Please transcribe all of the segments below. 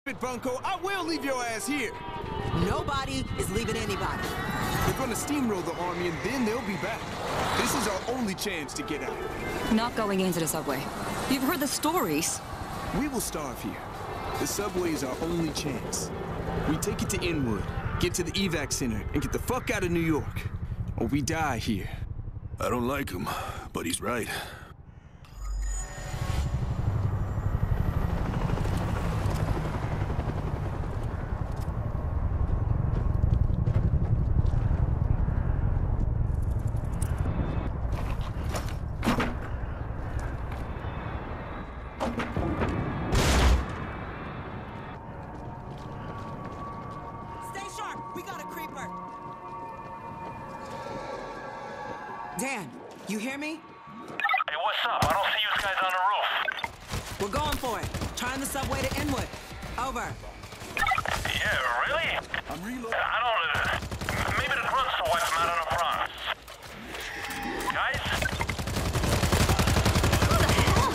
Bunko, I will leave your ass here. Nobody is leaving anybody. They're gonna steamroll the army and then they'll be back. This is our only chance to get out. Not going into the subway. You've heard the stories. We will starve here. The subway is our only chance. We take it to Inwood, get to the evac center, and get the fuck out of New York. Or we die here. I don't like him, but he's right. Dan, you hear me? Hey, what's up? I don't see you guys on the roof. We're going for it. Trying the subway to Inwood. Over. Yeah, really? I'm reloading. I don't... maybe the grunts will wipe them out on the Bronx. Guys? What the hell?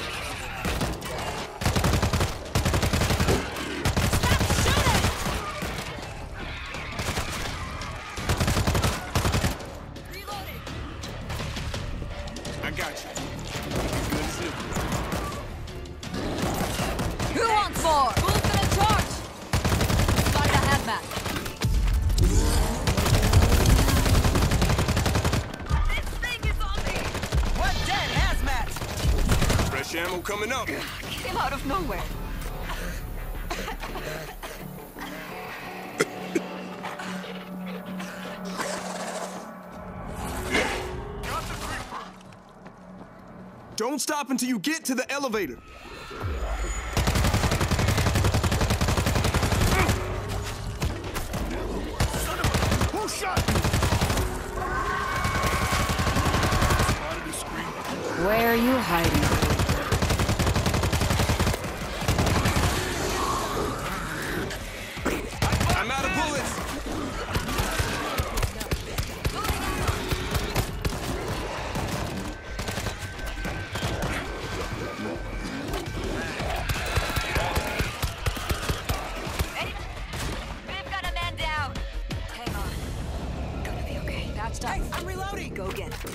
Stop shooting! Reloading. I got you. Good as new. Who wants more? Who's gonna charge? Find a hazmat. This thing is on me! What dead hazmat? Fresh ammo coming up. Came out of nowhere. Don't stop until you get to the elevator. Who shot me? Spotted a screamer. Where are you hiding? I'm out of bullets. We've got a man down. Hang on. Gonna be okay. Patched up. Hey, I'm reloading. Go get it.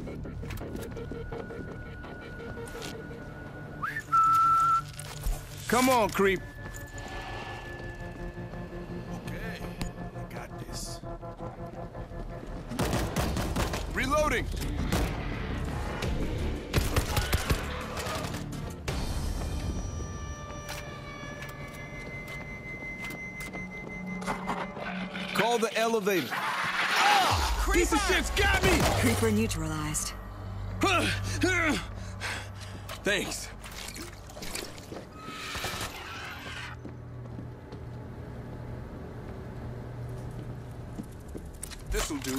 Come on, creep. Okay, I got this. Reloading. Call the elevator. Ah! Piece of shit's got me! Creeper neutralized. Thanks. This'll do.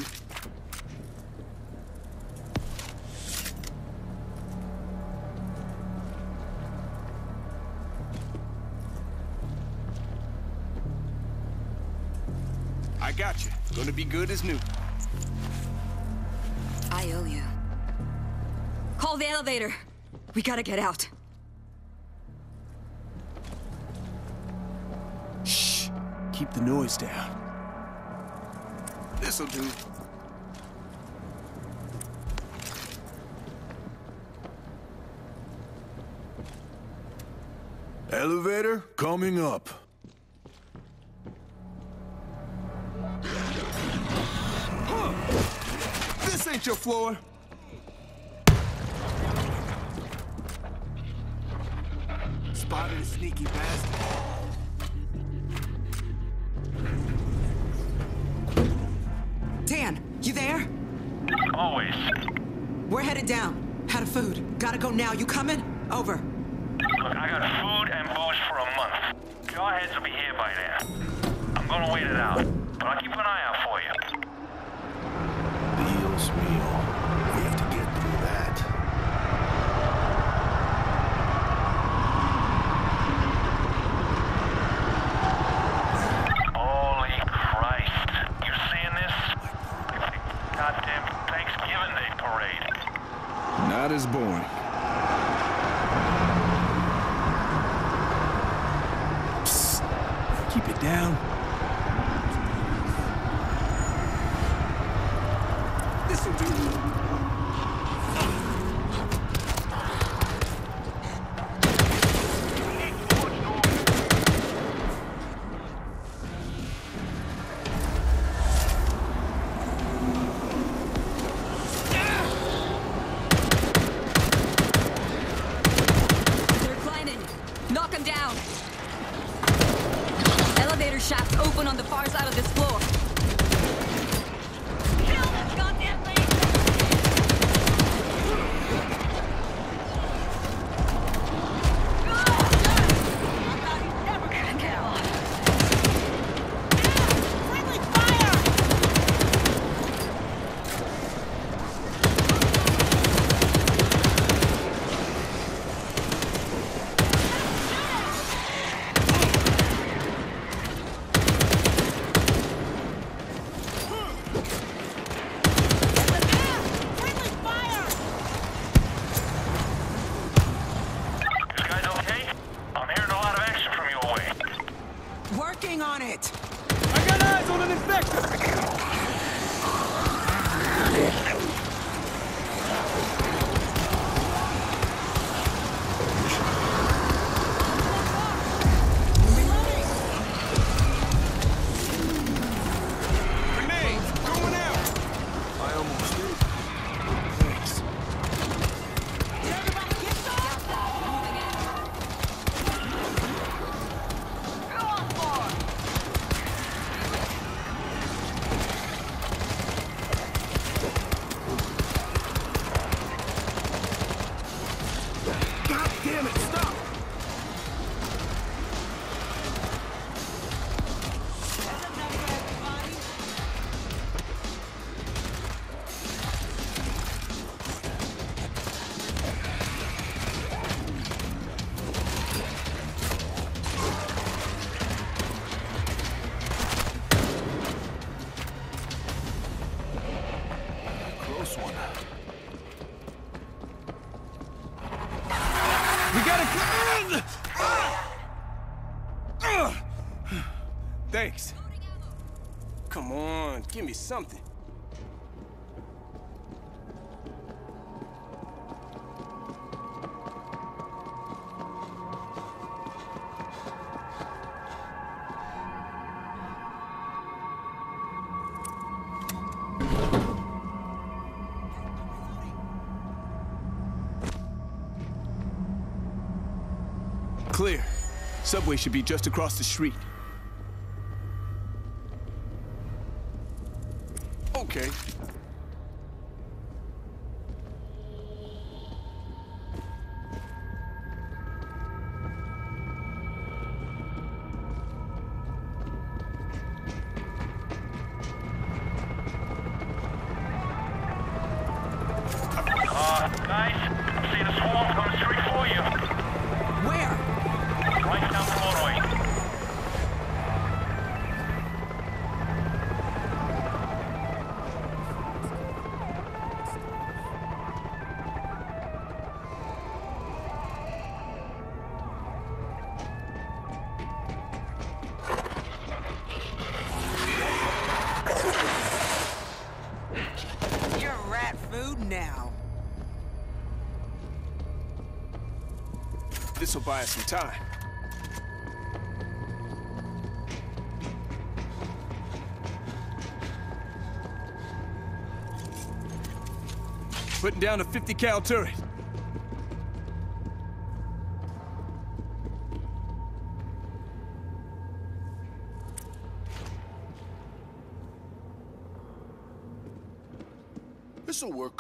I got you. Gonna be good as new. I owe you. Call the elevator. We gotta get out. Shh. Keep the noise down. This'll do. Elevator coming up. This ain't your floor. Spotted a sneaky bastard. Dan, you there? Always. We're headed down. Out of food. Gotta go now. You coming? Over. Look, I got food and booze for a month. Your heads will be here by then. I'm gonna wait it out, but I'll keep an eye out for you. Dios mío. We have to get through that. Holy Christ. You seeing this? It's a goddamn Thanksgiving Day parade. Not as boring. Keep it down. This'll do. Knock him down! Elevator shaft open on the far side of this floor. Kill this goddamn thing! Never gonna get off. Friendly fire! Working on it! I got eyes on an infector! We gotta... Thanks. Come on, give me something. Clear. Subway should be just across the street. Okay. Guys, I'm seeing a swarm coming straight for you. Where? Right down the motorway. You're rat food now. This'll buy us some time. Putting down a 50 cal turret. This'll work.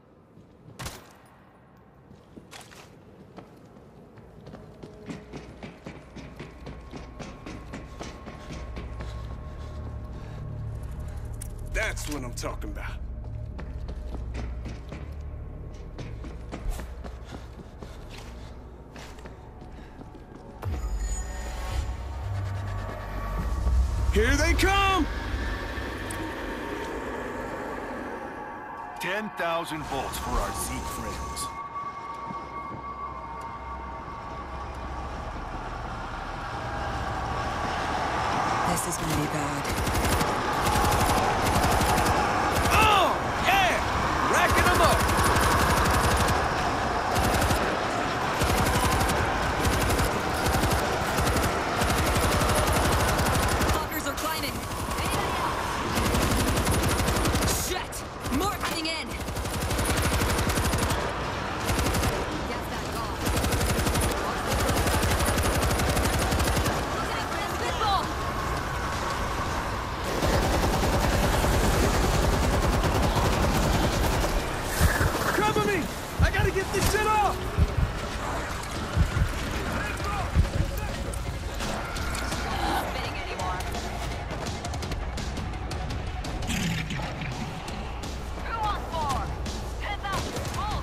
That's what I'm talking about. Here they come! 10,000 volts for our Zeke friends. This is gonna be bad. Oh, yeah! Racking them up! Fuckers are climbing. Anybody else? Shit! More coming in! Get that off. Spitball! Cover me! I gotta get this shit off! Spitting anymore. Who wants more? Heads up! Hold!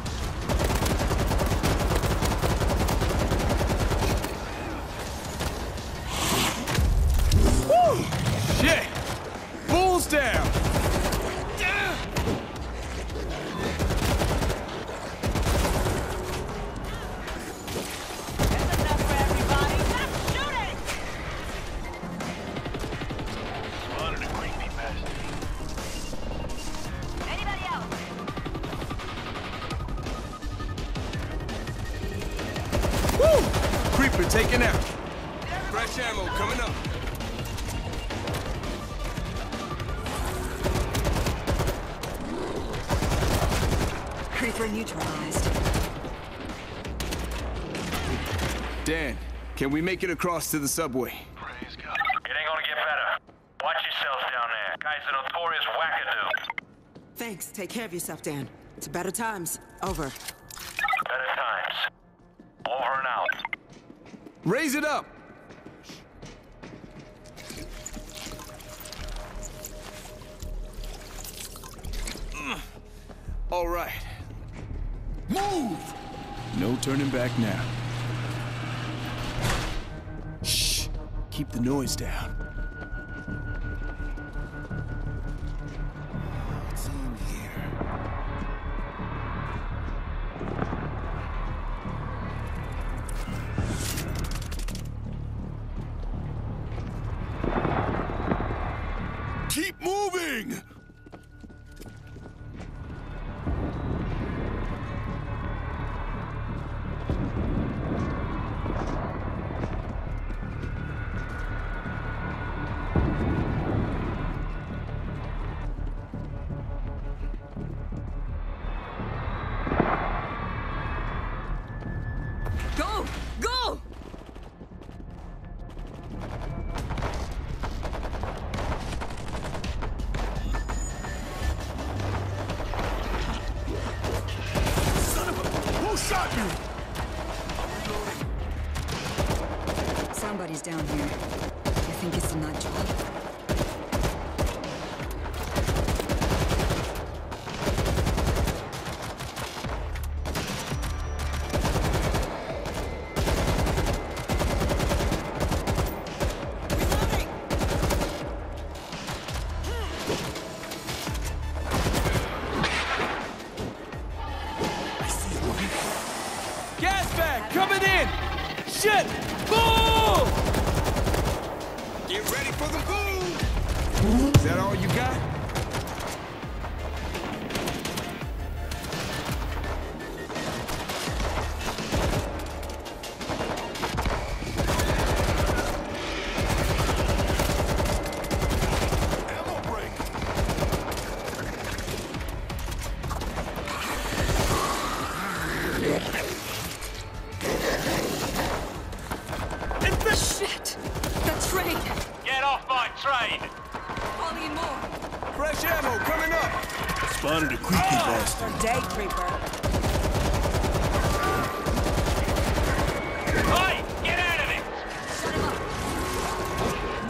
Woo! Shit! Bulls down! Spotted a creepy bastard. Anybody else? Woo! Creeper taken out. Fresh ammo coming up. Creeper neutralized. Dan, can we make it across to the subway? Praise God. It ain't gonna get better. Watch yourselves down there. Guy's a notorious wackadoo. Thanks. Take care of yourself, Dan. It's better times. Over. Better times. Over and out. Raise it up! All right. Move! No turning back now. Shh! Keep the noise down. What's in here? Keep moving! Go! Go! Son of a... Who shot you? Somebody's down here. You think it's a nut job? Gas bag coming in! Shit! Boom! Get ready for the boom! Is that all you got? Ammo break. Shit! The train! Get off my train! Calling more! Fresh ammo coming up! Spotted a creepy bastard. Day, Creeper. Hey! Get out of it! Shut him up!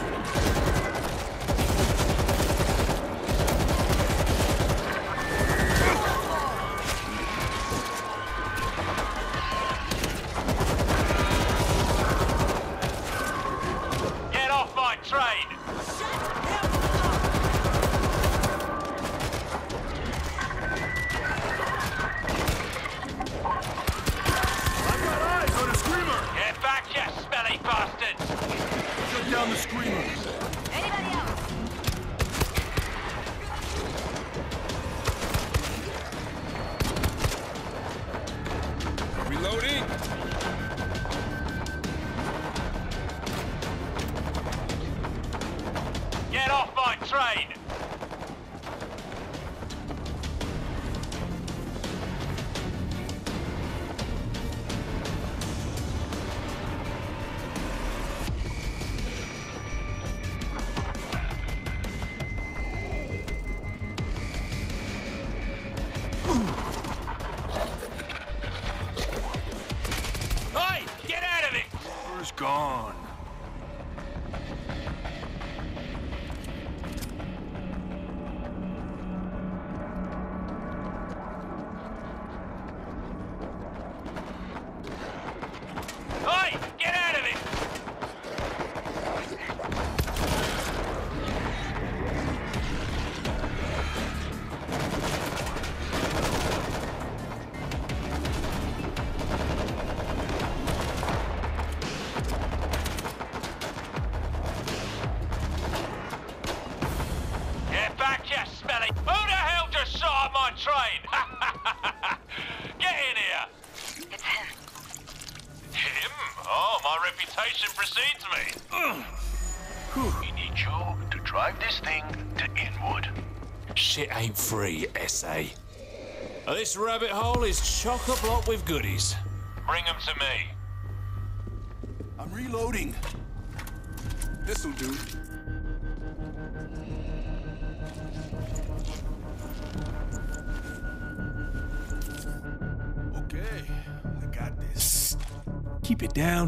Get off my train! I've got eyes on a screamer. Get back, you smelly bastard! Shut down the screamer. train. Hey, get out of it! Where's gone? Hey, get out of it! Get back, you smelly! Who the hell just shot at my train? Get in here! It's him. Him? Oh, my reputation precedes me. We need you to drive this thing to Inwood. Shit ain't free, S.A. This rabbit hole is chock-a-block with goodies. Bring them to me. I'm reloading. This'll do. Okay, I got this. Keep it down.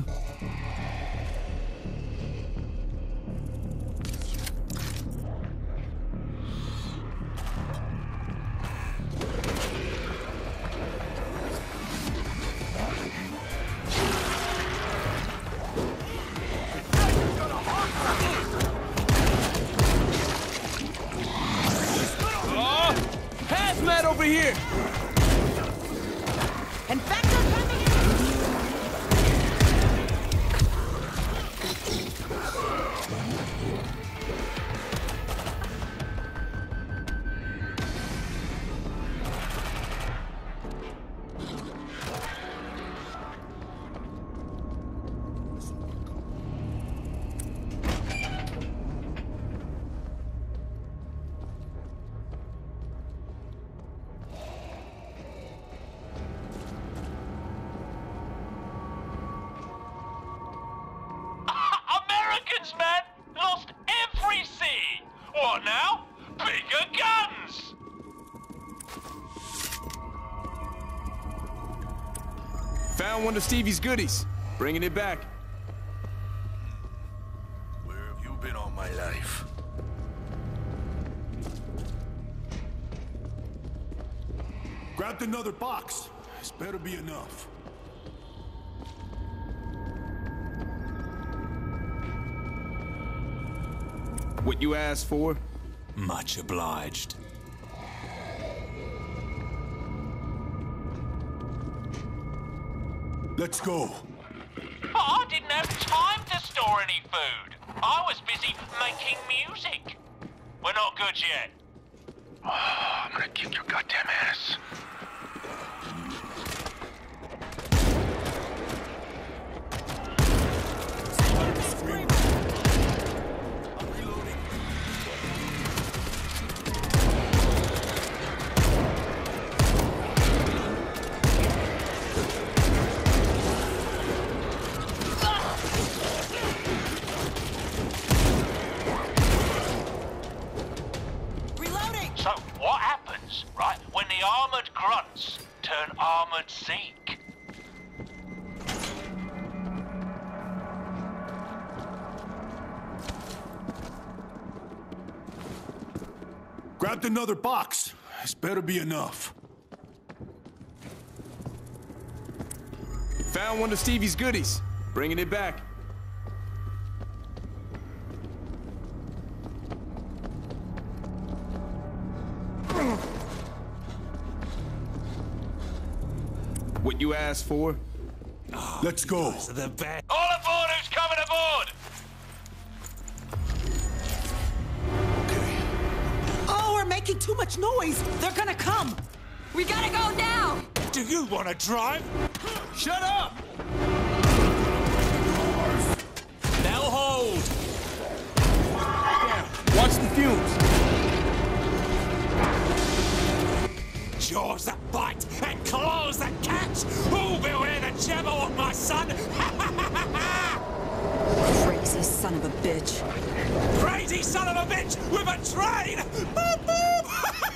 Hazmat over here! Infector coming in! Americans, man! Lost every sea! What now? Bigger guns! Found one of Stevie's goodies. Bringing it back. Where have you been all my life? Grabbed another box. This better be enough. What you asked for? Much obliged. Let's go. Oh, I didn't have time to store any food. I was busy making music. We're not good yet. Oh, I'm gonna kick your goddamn ass. Reloading! So, what happens, right, when the armored grunts turn armored Zeke? Grabbed another box. This better be enough. Found one of Stevie's goodies. Bringing it back. What you asked for? Let's go. The best. All aboard who's coming aboard! Oh, we're making too much noise! They're gonna come! We gotta go now! Do you want to drive? Shut up! Now hold. Watch the fumes. jaws that bite and claws that catch. Who'll beware the Jabberwock, my son? Crazy son of a bitch. Crazy son of a bitch with a train! Boop, boop.